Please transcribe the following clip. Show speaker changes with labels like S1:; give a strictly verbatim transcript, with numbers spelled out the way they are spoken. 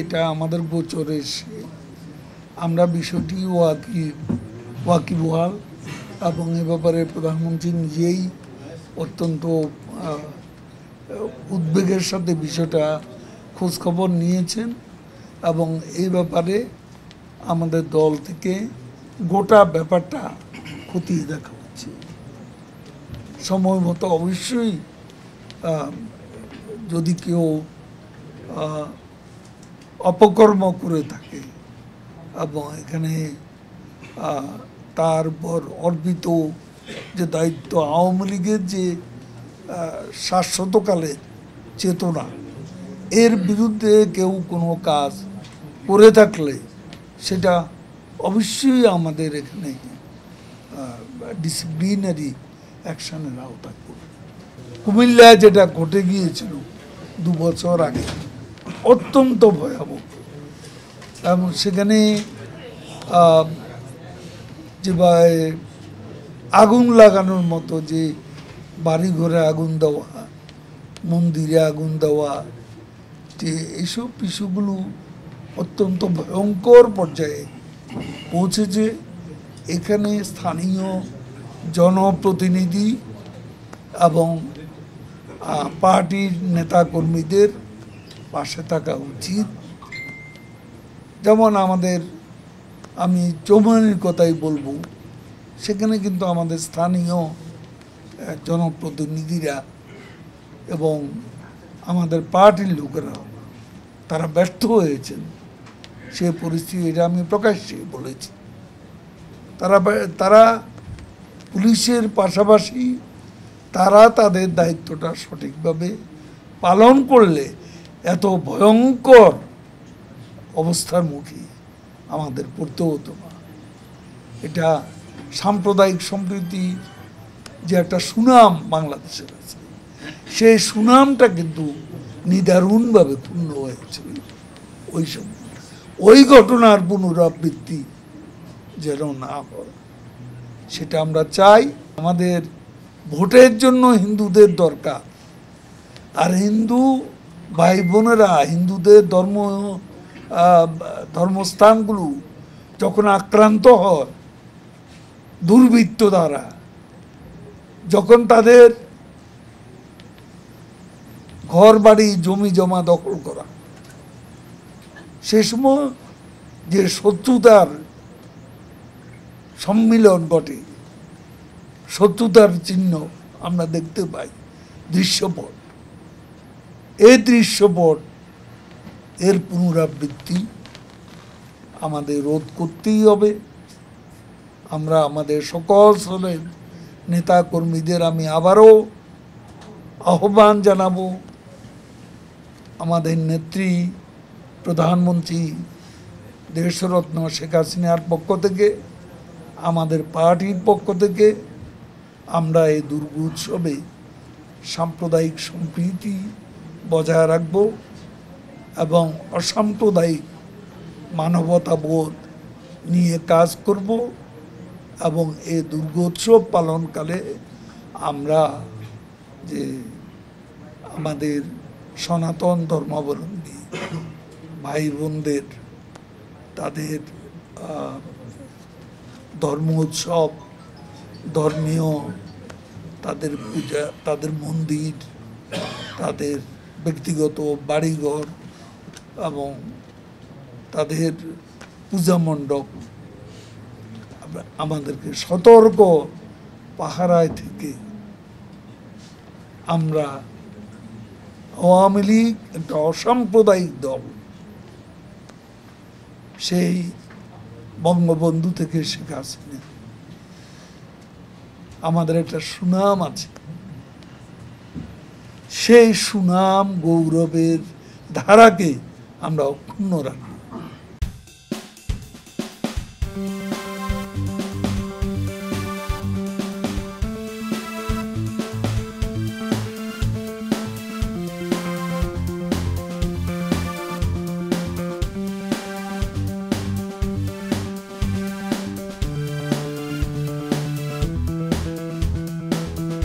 S1: এটা আমাদের গোচরে এসে আমরা বিষয়টি ওয়াকি ওয়াকিবহাল এবং এ ব্যাপারে প্রধানমন্ত্রী নিজেই অত্যন্ত উদ্বেগের সাথে বিষয়টা খোঁজখবর নিয়েছেন এবং এই ব্যাপারে আমাদের দল থেকে গোটা ব্যাপারটা খতিয়ে দেখা হচ্ছে। সময় মতো অবশ্যই যদি কেউ অপকর্ম করে থাকে এবং এখানে তার পর অর্পিত যে দায়িত্ব আওয়ামী লীগের যে শাশ্বতকালের চেতনা এর বিরুদ্ধে কেউ কোনো কাজ করে থাকলে সেটা অবশ্যই আমাদের এখানে ডিসিপ্লিনারি অ্যাকশনের আওতায় পড়বে। কুমিল্লায় যেটা ঘটে গিয়েছিল দু বছর আগে অত্যন্ত ভয়াবহ এবং সেখানে যে আগুন লাগানোর মতো যে বাড়িঘরে আগুন দেওয়া, মন্দিরে আগুন দেওয়া, যে এইসব বিষয়গুলো অত্যন্ত ভয়ঙ্কর পর্যায়ে পৌঁছেছে। এখানে স্থানীয় জনপ্রতিনিধি এবং পার্টির নেতাকর্মীদের পাশে থাকা উচিত। যেমন আমাদের আমি চৌমুহনীর কথাই বলবো, সেখানে কিন্তু আমাদের স্থানীয় জনপ্রতিনিধিরা এবং আমাদের পার্টির লোকেরা তারা ব্যর্থ হয়েছেন সে পরিস্থিতি, এটা আমি প্রকাশ্যে বলেছি। তারা তারা পুলিশের পাশাপাশি তারা তাদের দায়িত্বটা সঠিকভাবে পালন করলে এত ভয়ঙ্কর অবস্থার মুখে আমাদের পড়তে হতো না। এটা সাম্প্রদায়িক সম্প্রীতি যে একটা সুনাম বাংলাদেশের আছে, সেই সুনামটা কিন্তু নিদারুণভাবে ক্ষুণ্ণ হয়েছিল ওই সময়। ওই ঘটনার পুনরাবৃত্তি যেন না হয় সেটা আমরা চাই। আমাদের ভোটের জন্য হিন্দুদের দরকার, আর হিন্দু ভাই বোনেরা হিন্দুদের ধর্ম ধর্মস্থানগুলো যখন আক্রান্ত হয় দুর্বৃত্ত দ্বারা, যখন তাদের ঘর বাড়ি জমি জমা দখল করা, সে সময় যে শত্রুতার সম্মিলন ঘটে, শত্রুতার চিহ্ন আমরা দেখতে পাই, দৃশ্যপট। এই দৃশ্যপট এর পুনরাবৃত্তি আমাদের রোধ করতেই হবে। আমরা আমাদের সকল স্তরের নেতা কর্মীদের আমি আবারও আহ্বান জানাবো, আমাদের নেত্রী প্রধানমন্ত্রী দেশরত্ন শেখ হাসিনার পক্ষ থেকে, আমাদের পার্টির পক্ষ থেকে আমরা এই দুর্গোৎসবে সাম্প্রদায়িক সম্প্রীতি বজায় রাখব এবং অসাম্প্রদায়িক মানবতাবোধ নিয়ে কাজ করব এবং এই দুর্গোৎসব পালনকালে আমরা যে আমাদের সনাতন ধর্মাবলম্বী ভাই বোনদের তাদের ধর্ম উৎসব, ধর্মীয় তাদের পূজা, তাদের মন্দির, তাদের ব্যক্তিগত বাড়িঘর এবং তাদের পূজা মণ্ডপ আমাদেরকে সতর্ক পাহারায় থেকে আমরা আওয়ামী লীগ একটা অসাম্প্রদায়িক দল, সেই বঙ্গবন্ধু থেকে শেখ হাসিনা আমাদের একটা সুনাম আছে, সেই সুনাম গৌরবের ধারাকে আমরা অক্ষুণ্ণ রাখব।